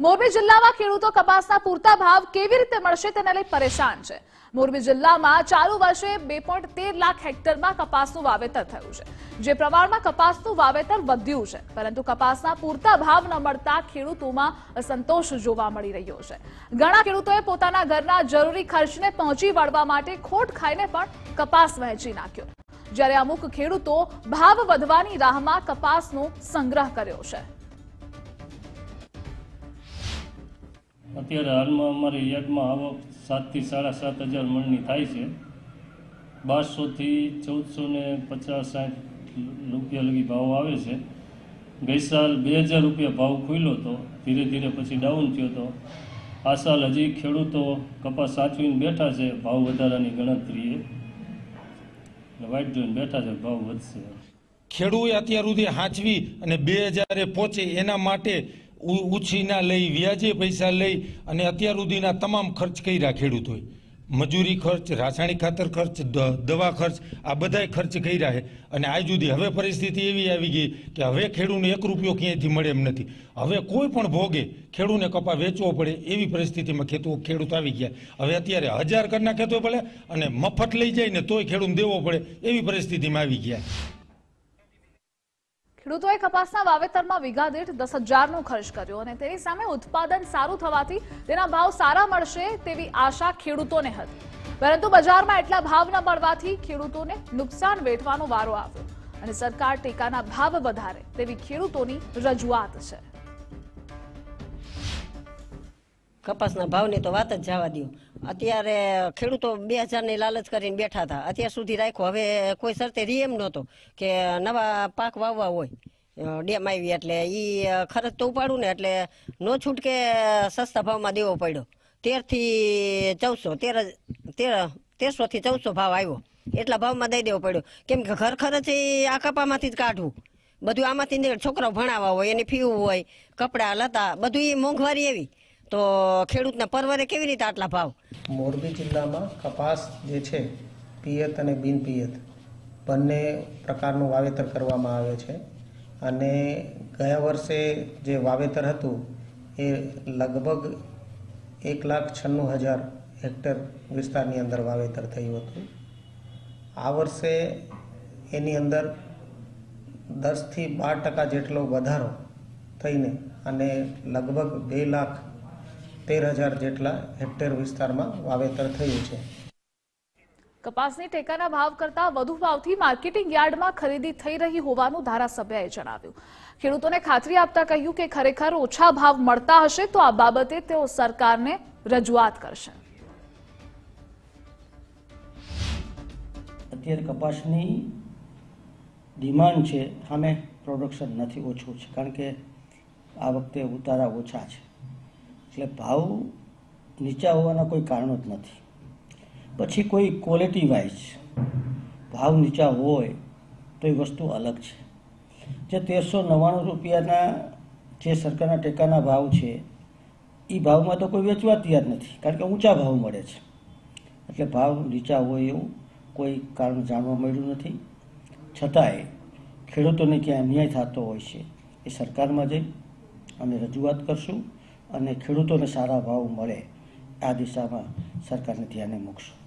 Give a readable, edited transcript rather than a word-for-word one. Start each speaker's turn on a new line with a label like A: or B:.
A: મોરબી જિલ્લામાં ખેડૂતો કપાસના પૂરતા ભાવ કેવી રીતે મળશે તેને લઈ પરેશાન છે। મોરબી જિલ્લામાં ચાલુ વર્ષે 2.13 લાખ હેક્ટરમાં કપાસનું વાવેતર થયું છે, જે પ્રમાણમાં કપાસનું વાવેતર વધ્યું છે, પરંતુ કપાસના પૂરતા ભાવ ન મળતા ખેડૂતોમાં અસંતોષ જોવા મળી રહ્યો છે। ઘણા ખેડૂતોએ પોતાના ઘરના જરૂરી ખર્ચને પહોંચી વળવા માટે ખોટ ખાઈને પણ કપાસ વહેંચી નાખ્યો, જ્યારે અમુક ખેડૂતો ભાવ વધવાની રાહમાં કપાસનો સંગ્રહ કર્યો છે।
B: અત્યારે હાલમાં અમારી યાર્ડમાં આવક 7 થી 7.5 મણની થાય છે। 1200 થી 1450-60 રૂપિયા લગી ભાવ આવે છે। ગઈ સાલ 2000 રૂપિયા ભાવ ખુલ્યો હતો, ધીરે ધીરે પછી ડાઉન થયો હતો। આ સાલ હજી ખેડૂતો કપાસ સાચવીને બેઠા છે, ભાવ વધારાની ગણતરીએ વાઇટ જોઈને બેઠા છે, ભાવ વધશે।
C: ખેડૂએ અત્યાર સુધી સાચવી અને 2000 પહોંચે એના માટે ઉછીના લઈ, વ્યાજે પૈસા લઈ અને અત્યાર સુધીના તમામ ખર્ચ કર્યા ખેડૂતોએ। મજૂરી ખર્ચ, રાસાયણિક ખાતર ખર્ચ, દવા ખર્ચ, આ બધાય ખર્ચ કર્યા છે અને આજ સુધી હવે પરિસ્થિતિ એવી આવી ગઈ કે હવે ખેડૂતને 1 રૂપિયો ક્યાંયથી મળે એમ નથી। હવે કોઈ પણ ભોગે ખેડૂતને કપા વેચવો પડે એવી પરિસ્થિતિમાં ખેડૂત આવી ગયા। હવે અત્યારે 1000 કરી નાખે તો ભલે અને મફત લઈ જાય ને તોય ખેડૂતને દેવો પડે એવી પરિસ્થિતિમાં આવી ગયા।
A: ખેડૂતોએ કપાસના વાવેતરમાં વીઘા દીઠ 10,000નો ખર્ચ કર્યો અને તેની સામે ઉત્પાદન સારું થવાથી તેના ભાવ સારા મળશે તેવી આશા ખેડૂતોને હતી, પરંતુ બજારમાં એટલા ભાવ ન મળવાથી ખેડૂતોને નુકસાન વેઠવાનો વારો આવ્યો અને સરકાર ટેકાના ભાવ વધારે તેવી ખેડૂતોની રજૂઆત છે।
D: કપાસના ભાવની તો વાત જ જવા દો। અત્યારે ખેડૂતો 2000 ની લાલચ કરીને બેઠા હતા, અત્યાર સુધી રાખ્યો। હવે કોઈ શરતે રી એમ નહોતો કે નવા પાક વાવવા હોય, ડેમ આવી એટલે ઈ ખર્ચ તો ઉપાડું ને એટલે નો છૂટકે સસ્તા ભાવમાં દેવો પડ્યો। 1300 થી 1400 ભાવ આવ્યો, એટલા ભાવમાં દઈ દેવો પડ્યો, કેમ કે ઘર ખર્ચ આ કપામાંથી જ કાઢવું, બધું આમાંથી છોકરાઓ ભણાવવા હોય, એની ફી હોય, કપડા લતા બધું એ મોંઘવારી એવી તો ખેડૂતને પરવરે કેવી રીતે આટલા ભાવ।
E: મોરબી જિલ્લામાં કપાસ જે છે પિયત અને બિન પિયત બંને પ્રકારનું વાવેતર કરવામાં આવે છે અને ગયા વર્ષે જે વાવેતર હતું એ લગભગ 1,96,000 હેક્ટર વિસ્તારની અંદર વાવેતર થયું હતું। આ વર્ષે એની અંદર 10 થી 12% જેટલો વધારો થઈને અને લગભગ 2,13,000 જેટલા હેક્ટર વિસ્તારમાં વાવેતર થયું છે।
A: કપાસની ટેકાના ભાવ કરતા વધુ ભાવથી માર્કેટિંગ યાર્ડમાં ખરીદી થઈ રહી હોવાનું ધારાસભ્યએ જણાવ્યું। ખેડૂતોને ખાતરી આપતા કહ્યું કે ખરેખર ઓછા ભાવ મળતા હશે તો આ બાબતે તેઓ સરકારને રજૂઆત કરશે।
F: અત્યારે કપાસની ડિમાન્ડ છે, સામે પ્રોડક્શન નથી, ઓછું છે, કારણ કે આ વખતે ઉતારા ઓછા છે, એટલે ભાવ નીચા હોવાના કોઈ કારણો જ નથી। પછી કોઈ ક્વોલિટી વાઇઝ ભાવ નીચા હોય તો એ વસ્તુ અલગ છે। જે 1399 રૂપિયાના જે સરકારના ટેકાના ભાવ છે એ ભાવમાં તો કોઈ વેચવા તૈયાર નથી, કારણ કે ઊંચા ભાવ મળે છે, એટલે ભાવ નીચા હોય એવું કોઈ કારણ જાણવા મળ્યું નથી। છતાંય ખેડૂતોને ક્યાં અન્યાય થતો હોય છે એ સરકારમાં જઈ અમે રજૂઆત કરશું અને ખેડૂતોને સારા ભાવ મળે આ દિશામાં સરકારને ધ્યાને મૂકશું।